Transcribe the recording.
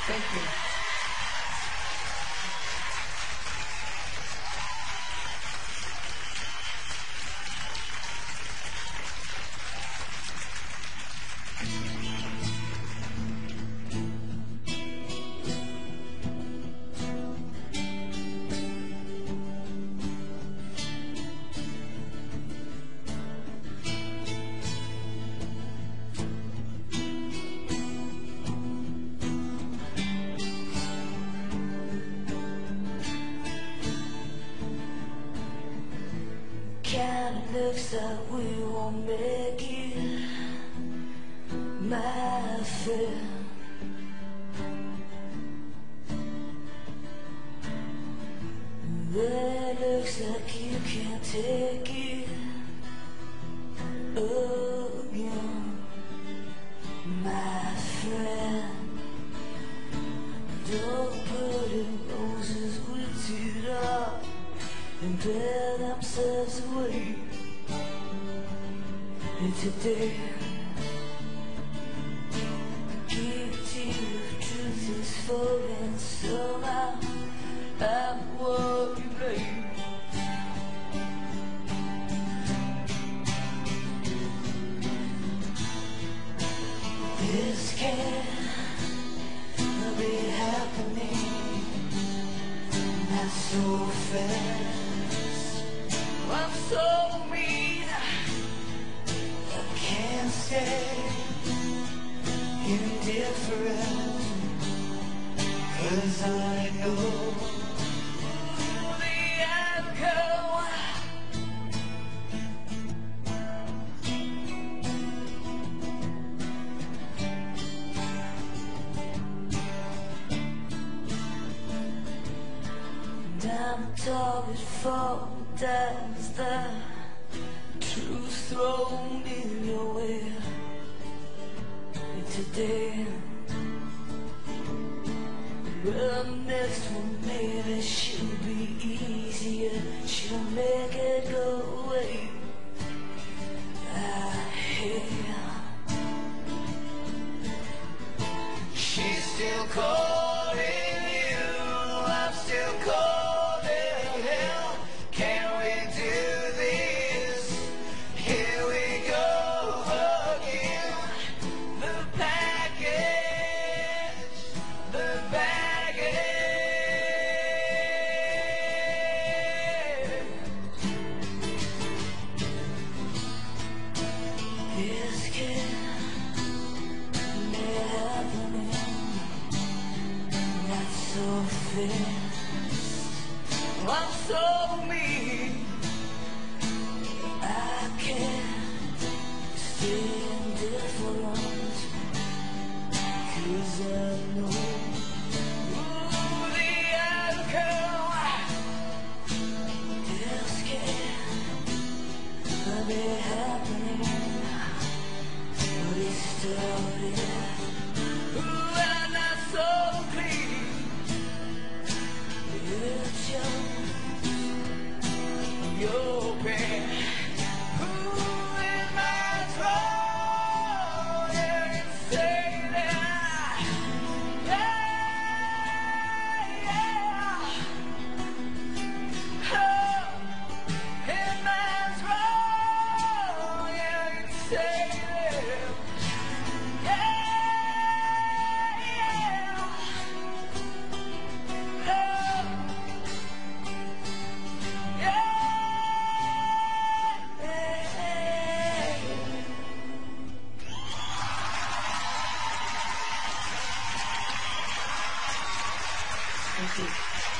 Thank you. Kinda looks like we won't make it, my friend. Well, it looks like you can't take it again, my friend. Don't put in roses with it up and bear themselves away. And today, guilty of truth is falling somehow. I'm what you blame. This can't be happening, not so fast. I'm so mean, I can't stay indifferent, 'cause I know the outcome. I'm a target for times the truth thrown in your way. And today, well, the next one maybe she'll be easier. She'll make it go away. I hear she's still calling you. I'm still calling. This can't be happening, not so fast. I'm so mean, I can't stay indifferent, 'cause I know the outcome. This can't be happening. We started, ooh, and not so clean. You chose your pain. Ooh, in my throat, yeah, it's saying that, yeah, yeah. Oh, in my throat, yeah, it's saying that. Thank you.